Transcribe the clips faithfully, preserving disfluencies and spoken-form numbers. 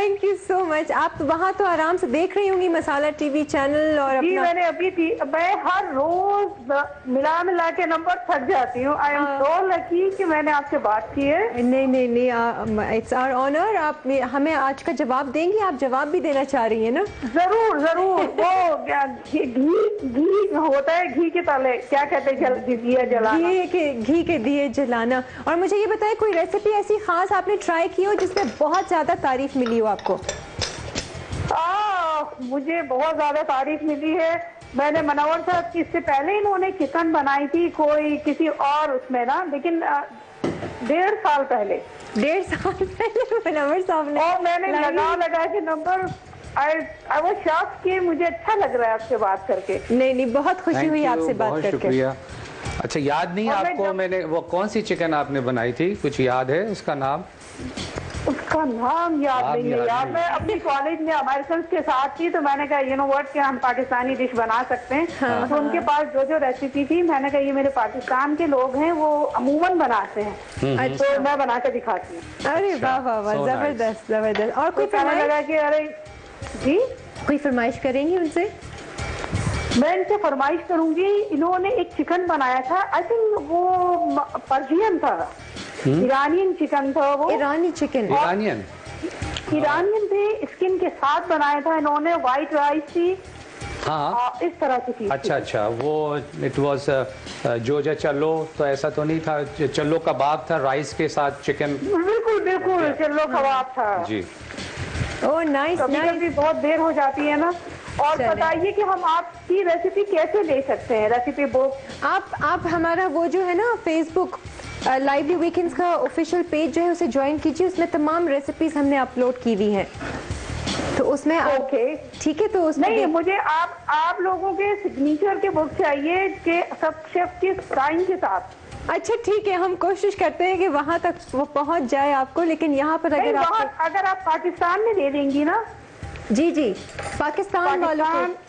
Thank you so much. आप वहाँ तो आराम से देख रही होंगी मसाला टीवी चैनल और जी अपना... मैंने अभी थी, मैं हर रोज मिला मिला के नंबर थक जाती हूँ। आई एम सो लकी कि मैंने आपसे बात की है। नहीं नहीं नहीं, इट्स आवर ऑनर। आप हमें आज का जवाब देंगी? आप जवाब भी देना चाह रही हैं ना? जरूर जरूर। वो घी घी होता है, घी के तले क्या कहते हैं, दिया जलाना, घी के घी के दिए जलाना। और मुझे ये बताएं, कोई रेसिपी ऐसी खास आपने ट्राई की हो जिसमें बहुत ज्यादा तारीफ मिली हो आपको? आ, मुझे बहुत ज्यादा तारीफ मिली है। मैंने मनोवर साहब की इससे पहले इन्होंने चिकन बनाई थी कोई किसी और उसमें ना, लेकिन डेढ़ साल पहले डेढ़ साल पहले मनोवर साहब ने, और मैंने लगा लगा के number I I was shocked कि मुझे अच्छा लग रहा है आपसे बात करके। नहीं नहीं, बहुत खुशी हुई आपसे बात करके। शुक्रिया। अच्छा, याद नहीं आपको मैंने वो कौन सी चिकन आपने बनाई थी? कुछ याद है उसका नाम? उसका नाम याद नहीं है यार। मैं अपनी कॉलेज में अमेरिकन के साथ थी तो मैंने कहा यू नो व्हाट कि हम पाकिस्तानी डिश बना सकते हैं। हाँ, तो हाँ। उनके पास जो जो रेसिपी थी मैंने कहा ये मेरे पाकिस्तान के लोग हैं वो अमूमन बनाते हैं, तो मैं बना कर दिखाती हूँ। अरे वाह वाह वाह, जबरदस्त जबरदस्त। और कोई कहने लगा कि अरे जी कोई फरमाइश करेंगी उनसे? मैं इनसे फरमाइश करूंगी। इन्होंने एक चिकन बनाया था, आई थिंक वो पर्शियन था, ईरानियन चिकन था वो। ईरानी चिकन? ईरानियन ईरानियन थे, स्किन के साथ बनाया था इन्होंने। व्हाइट राइस थी, हाँ इस तरह की चीज। अच्छा अच्छा, वो इट वाज जोजा चलो, तो ऐसा तो नहीं था? चलो कबाब था राइस के साथ चिकन। बिल्कुल बिल्कुल चलो कबाब था जी। Oh nice nice. भी बहुत देर हो जाती है ना। और बताइए कि हम आपकी रेसिपी कैसे ले सकते हैं, रेसिपी बुक? आप आप हमारा वो जो है ना फेसबुक लाइवली वीकेंड्स का ऑफिशियल पेज जो है उसे ज्वाइन कीजिए, उसमें तमाम रेसिपीज हमने अपलोड की हुई हैं, तो उसमें ओके ठीक है। तो उसमें नहीं, मुझे आप आप लोगों के सिग्नेचर के बुक चाहिए कि सब शेफ के साइन के साथ। अच्छा ठीक है, हम कोशिश करते हैं कि वहाँ तक वो पहुँच जाए आपको, लेकिन यहाँ पर अगर आप अगर आप पाकिस्तान में दे देंगी ना? जी जी, पाकिस्तान वालों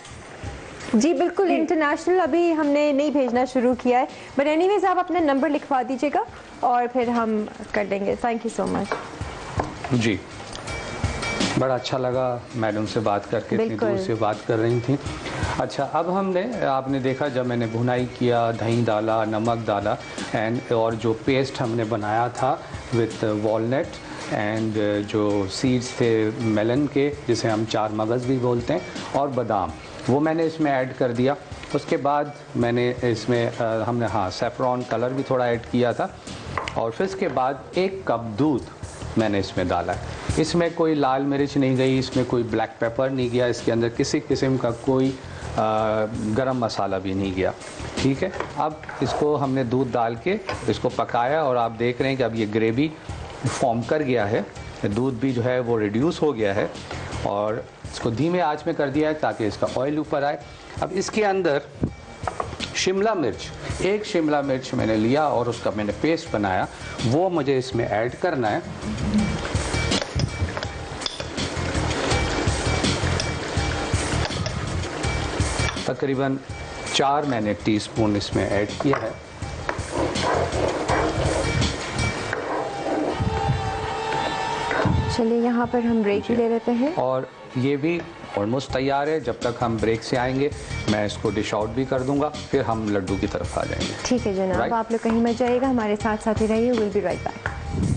को जी बिल्कुल। इंटरनेशनल अभी हमने नहीं भेजना शुरू किया है, बट एनीवेज आप अपना नंबर लिखवा दीजिएगा और फिर हम कर देंगे। थैंक यू सो मच जी। बड़ा अच्छा लगा मैडम से बात करके, इतनी दूर से बात कर रही थी। अच्छा, अब हमने आपने देखा जब मैंने भुनाई किया, दही डाला, नमक डाला एंड और जो पेस्ट हमने बनाया था विथ वॉलनट एंड जो सीड्स थे मेलन के, जिसे हम चार मगज़ भी बोलते हैं, और बादाम, वो मैंने इसमें ऐड कर दिया। उसके बाद मैंने इसमें आ, हमने हाँ सैफरॉन कलर भी थोड़ा ऐड किया था। और फिर इसके बाद एक कप दूध मैंने इसमें डाला है। इसमें कोई लाल मिर्च नहीं गई, इसमें कोई ब्लैक पेपर नहीं गया, इसके अंदर किसी किस्म का कोई आ, गरम मसाला भी नहीं गया। ठीक है, अब इसको हमने दूध डाल के इसको पकाया और आप देख रहे हैं कि अब ये ग्रेवी फॉर्म कर गया है, दूध भी जो है वो रिड्यूस हो गया है और इसको धीमे आंच में कर दिया है ताकि इसका ऑयल ऊपर आए। अब इसके अंदर शिमला मिर्च, एक शिमला मिर्च मैंने लिया और उसका मैंने पेस्ट बनाया, वो मुझे इसमें ऐड करना है। तकरीबन चार मैंने टीस्पून इसमें ऐड किया है। चलिए यहाँ पर हम ब्रेक ही ले लेते हैं और ये भी ऑलमोस्ट तैयार है। जब तक हम ब्रेक से आएंगे मैं इसको डिश आउट भी कर दूंगा, फिर हम लड्डू की तरफ आ जाएंगे। ठीक है जनाब, right? आप लोग कहीं मत जाइएगा, हमारे साथ साथ ही रहिए। Will be right back.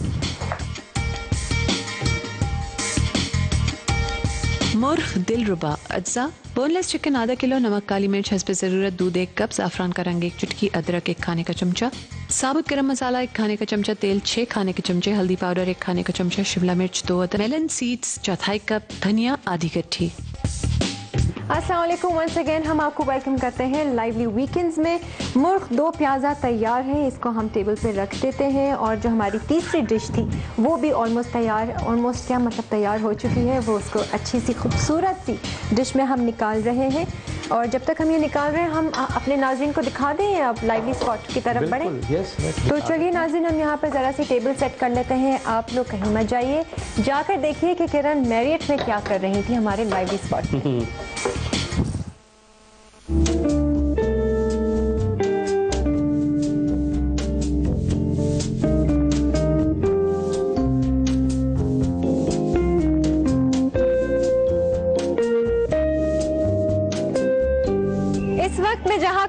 मुर्ख दिलरुबा अज्जा, बोनलेस चिकन आधा किलो, नमक, काली मिर्च हस्ब ज़रूरत, दूध एक कप, ज़ाफ़रान का रंग एक चुटकी, अदरक एक खाने का चमचा, साबुत गरम मसाला एक खाने का चमचा, तेल छः खाने के चमचे, हल्दी पाउडर एक खाने का चमचा, शिमला मिर्च दो अदर, मेलन सीड्स चौथाई कप, धनिया आधी गट्ठी। अस्सलाम वालेकुम वंस अगेन, हम आपको वेलकम करते हैं लाइवली वीकेंड्स में। मुर्ख दो प्याज़ा तैयार है, इसको हम टेबल पे रख देते हैं और जो हमारी तीसरी डिश थी वो भी ऑलमोस्ट तैयार, ऑलमोस्ट क्या मतलब तैयार हो चुकी है। वो उसको अच्छी सी खूबसूरत सी डिश में हम निकाल रहे हैं और जब तक हम ये निकाल रहे हैं हम अपने नाज़रीन को दिखा दें, आप लाइवली स्पॉट की तरफ बढ़ें। yes, yes, तो चलिए नाज़रीन, हम यहाँ पर ज़रा सी टेबल सेट कर लेते हैं। आप लोग कहीं मत जाइए, जाकर देखिए कि किरण मैरियट में क्या कर रही थी हमारे लाइवली स्पॉट में।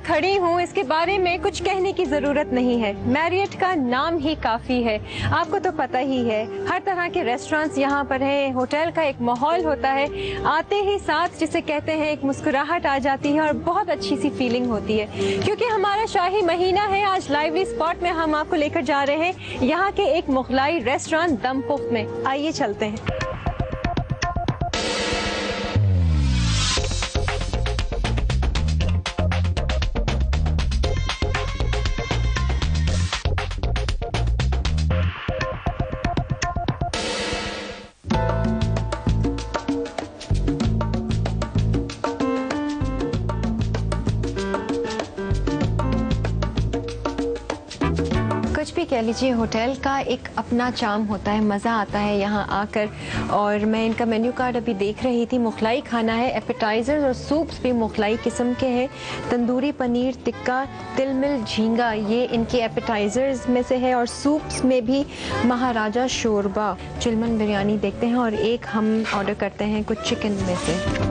खड़ी हूँ इसके बारे में कुछ कहने की जरूरत नहीं है। मैरियट का नाम ही काफी है, आपको तो पता ही है। हर तरह के रेस्टोरेंट्स यहाँ पर हैं, होटल का एक माहौल होता है, आते ही साथ जिसे कहते हैं एक मुस्कुराहट आ जाती है और बहुत अच्छी सी फीलिंग होती है। क्योंकि हमारा शाही महीना है, आज लाइवली स्पॉट में हम आपको लेकर जा रहे हैं यहाँ के एक मुगलाई रेस्टोरेंट दम पुख्त में। आइए चलते हैं। कुछ भी कह लीजिए, होटल का एक अपना चार्म होता है, मज़ा आता है यहाँ आकर। और मैं इनका मेन्यू कार्ड अभी देख रही थी, मुखलाई खाना है, एपेटाइजर्स और सूप्स भी मुखलाई किस्म के हैं। तंदूरी पनीर टिक्का, तिलमिल झींगा, ये इनके एपेटाइजर्स में से है। और सूप्स में भी महाराजा शोरबा, चिलमन बिरयानी देखते हैं। और एक हम ऑर्डर करते हैं कुछ चिकन में से।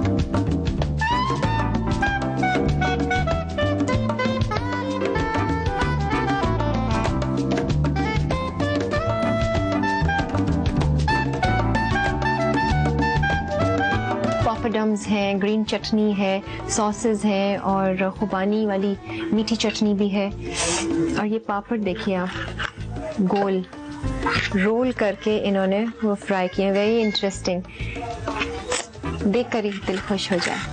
पॉपडम्स हैं, ग्रीन चटनी है, सॉसेस हैं और खुबानी वाली मीठी चटनी भी है। और ये पापड़ देखिए आप, गोल रोल करके इन्होंने वो फ्राई किए, वेरी इंटरेस्टिंग, देख कर ही दिल खुश हो जाए।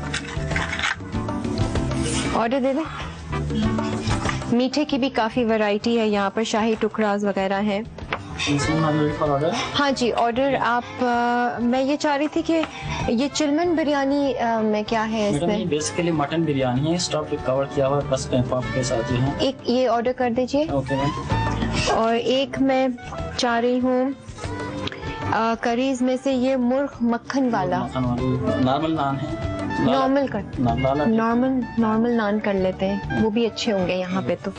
ऑर्डर दे दें। मीठे की भी काफ़ी वैरायटी है यहाँ पर, शाही टुकड़ास वगैरह हैं। हाँ जी, ऑर्डर आप आ, मैं ये चाह रही थी कि ये चिलमन बिरयानी आ, में क्या है इसमें? बेसिकली मटन बिरयानी है, स्टफ कवर किया हुआ बस पॉप के साथ जो है। एक ये ऑर्डर कर दीजिए। Okay ma'am. और एक मैं चाह रही हूँ करीज में से ये मुर्ग मक्खन वाला। नॉर्मल नान है, नॉर्मल कर नॉर्मल नॉर्मल नान कर लेते हैं, वो भी अच्छे होंगे यहाँ पे। तो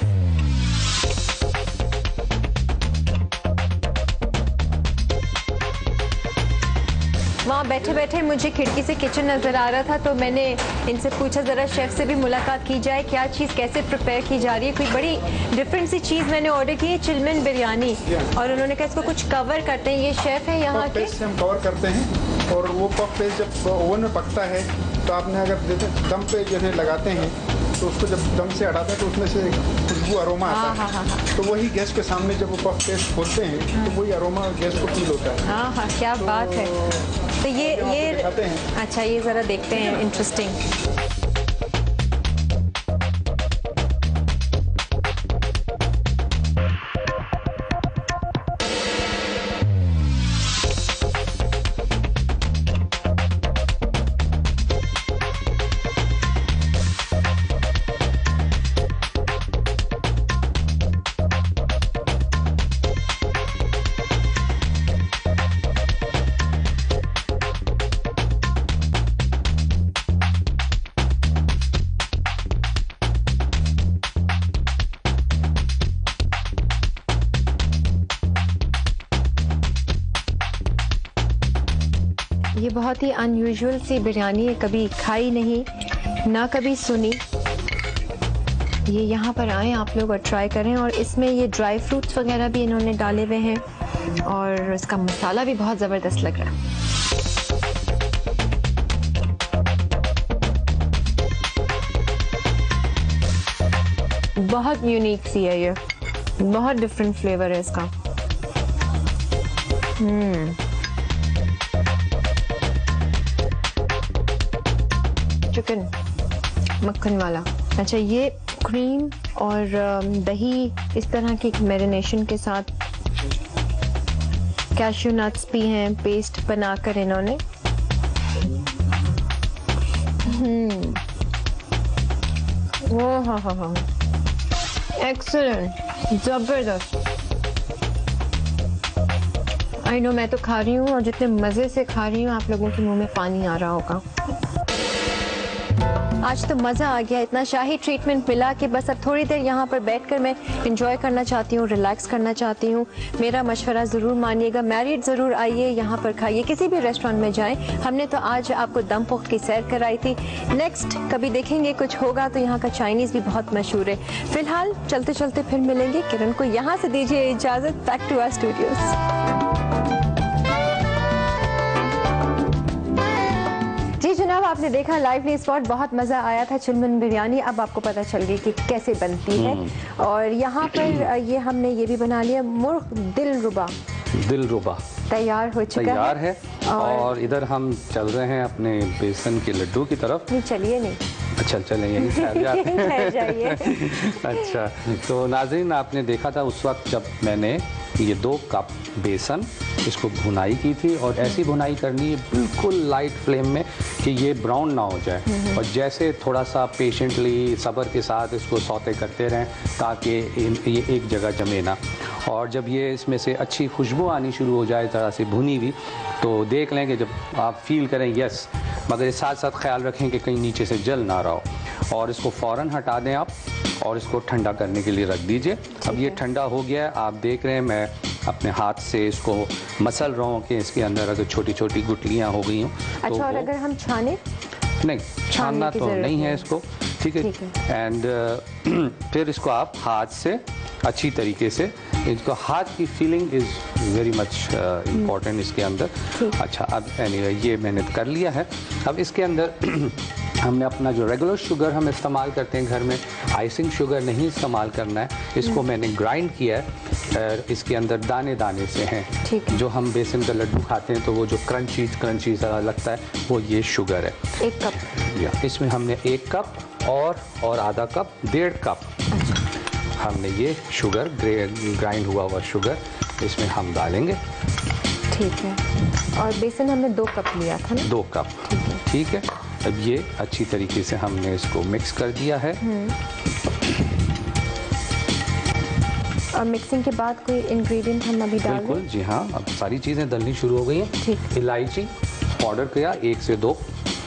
वहाँ बैठे बैठे मुझे खिड़की से किचन नज़र आ रहा था, तो मैंने इनसे पूछा ज़रा शेफ़ से भी मुलाकात की जाए, क्या चीज़ कैसे प्रिपेयर की जा रही है। कोई बड़ी डिफरेंट सी चीज़ मैंने ऑर्डर की है, चिलमन बिरयानी, और उन्होंने कहा इसको कुछ कवर करते हैं। ये शेफ़ है यहाँ के, हम कवर करते हैं। और वो पफ पेस्ट जब ओवन में पकता है तो आपने अगर दम पे जो है लगाते हैं तो उसको जब दम से हटाते हैं तो उसमें से खुशबू अरोमा आता है। हाँ, हाँ, हाँ। तो वही गैस के सामने जब वो पफ पेस्ट खोलते हैं तो वही अरोमा गैस को फील होता है। हाँ हाँ, क्या तो बात है। तो ये ये अच्छा, ये ज़रा देखते हैं, इंटरेस्टिंग। ये बहुत ही अनयूजुअल सी बिरयानी है, कभी खाई नहीं, ना कभी सुनी। ये यहाँ पर आए आप लोग और ट्राई करें। और इसमें ये ड्राई फ्रूट्स वगैरह भी इन्होंने डाले हुए हैं और इसका मसाला भी बहुत ज़बरदस्त लग रहा है। बहुत यूनिक सी है ये, बहुत डिफरेंट फ्लेवर है इसका। हम्म चिकन मक्खन वाला। अच्छा, ये क्रीम और दही इस तरह की मैरिनेशन के साथ, कैश्यू नट्स भी हैं पेस्ट बनाकर इन्होंने। हम्म वो हाँ हाँ हाँ एक्सीलेंट, जबरदस्त। आई नो, मैं तो खा रही हूँ और जितने मज़े से खा रही हूँ आप लोगों के मुंह में पानी आ रहा होगा। आज तो मज़ा आ गया, इतना शाही ट्रीटमेंट मिला कि बस अब थोड़ी देर यहाँ पर बैठकर मैं इंजॉय करना चाहती हूँ, रिलैक्स करना चाहती हूँ। मेरा मशवरा ज़रूर मानिएगा, मैरिड ज़रूर आइए, यहाँ पर खाइए, किसी भी रेस्टोरेंट में जाएं। हमने तो आज आपको दम पुख्त की सैर कराई थी। नेक्स्ट कभी देखेंगे कुछ होगा तो यहाँ का चाइनीज़ भी बहुत मशहूर है। फिलहाल चलते चलते फिर मिलेंगे। किरण को यहाँ से दीजिए इजाज़त। Back to our studios. जी जनाब, आपने देखा लाइवली स्पॉट, बहुत मज़ा आया था। चिलमन बिरयानी अब आपको पता चल गई कि कैसे बनती है। और यहाँ पर ये हमने ये भी बना लिया, मुर्ग दिलरुबा दिलरुबा तैयार हो चुका तैयार है, है। और, और इधर हम चल रहे हैं अपने बेसन के लड्डू की तरफ। नहीं चलिए नहीं, अच्छा चलें, यहीं ठहर ठहर जाइए। अच्छा, तो नाज़रीन आपने देखा था उस वक्त जब मैंने ये दो कप बेसन इसको भुनाई की थी, और ऐसी भुनाई करनी है बिल्कुल लाइट फ्लेम में कि ये ब्राउन ना हो जाए, और जैसे थोड़ा सा पेशेंटली सब्र के साथ इसको सौते करते रहें ताकि ये एक जगह जमे ना। और जब ये इसमें से अच्छी खुशबू आनी शुरू हो जाए तरह से भुनी हुई, तो देख लें कि जब आप फील करें यस, मगर इस साथ साथ ख्याल रखें कि कहीं नीचे से जल ना रहा हो, और इसको फ़ौरन हटा दें आप और इसको ठंडा करने के लिए रख दीजिए। अब ये ठंडा हो गया है, आप देख रहे हैं मैं अपने हाथ से इसको मसल रहा हूँ कि इसके अंदर अगर छोटी छोटी गुठलियाँ हो गई हों। अच्छा, तो और अगर हम छाने? नहीं, छानना तो नहीं है इसको, ठीक है। एंड uh, फिर इसको आप हाथ से अच्छी तरीके से, इसको हाथ की feeling is very much important इसके अंदर। अच्छा, अब एनीवे ये मैंने कर लिया है। अब इसके अंदर हमने अपना जो रेगुलर शुगर हम इस्तेमाल करते हैं घर में, आइसिंग शुगर नहीं इस्तेमाल करना है। इसको मैंने ग्राइंड किया है, इसके अंदर दाने दाने से हैं। जो हम बेसन का लड्डू खाते हैं तो वो जो क्रंची क्रंची सा लगता है, वो ये शुगर है। एक कप या इसमें हमने एक कप और और आधा कप, डेढ़ कप हमने ये शुगर ग्राइंड हुआ हुआ शुगर इसमें हम डालेंगे। ठीक है। और बेसन हमने दो कप लिया था ना? दो कप, ठीक है। अब ये अच्छी तरीके से हमने इसको मिक्स कर दिया है। और मिक्सिंग के बाद कोई इंग्रेडिएंट हम अभी डाल दें? बिल्कुल, जी हाँ, अब सारी चीज़ें डलनी शुरू हो गई हैं। ठीक। इलायची पाउडर किया एक से दो,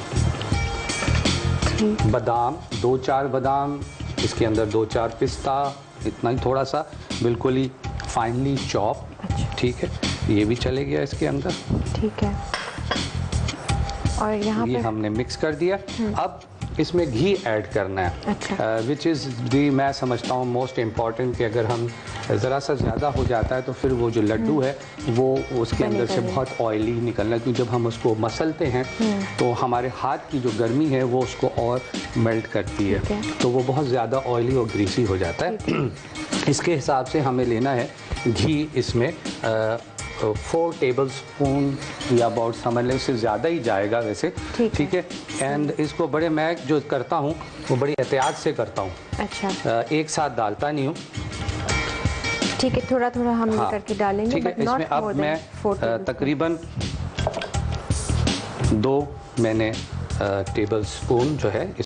बादाम दो चार बादाम, इसके अंदर दो चार पिस्ता, इतना ही थोड़ा सा बिल्कुल ही फाइनली चॉप। अच्छा। ठीक है, ये भी चले गया इसके अंदर। ठीक है। और यहाँ ये पर हमने मिक्स कर दिया। अब इसमें घी ऐड करना है, अच्छा। विच इज़ दी मैं समझता हूँ मोस्ट इम्पॉर्टेंट, कि अगर हम ज़रा सा ज़्यादा हो जाता है तो फिर वो जो लड्डू है वो उसके अंदर से बहुत ऑयली निकलना, क्योंकि जब हम उसको मसलते हैं तो हमारे हाथ की जो गर्मी है वो उसको और मेल्ट करती है, तो वो बहुत ज़्यादा ऑयली और ग्रीसी हो जाता है। इसके हिसाब से हमें लेना है घी, इसमें फोर टेबल स्पून या अबाउट समझ लें, उससे ज़्यादा ही जाएगा वैसे, ठीक है। एंड इसको बड़े, मैं जो करता हूँ वो बड़ी एहतियात से करता हूँ। अच्छा। एक साथ डालता नहीं हूँ, ठीक है, थोड़ा थोड़ा हम हाँ, करके डालेंगे। ठीक है। इसमें अब मैं तकरीबन दो मैंने टेबल स्पून जो है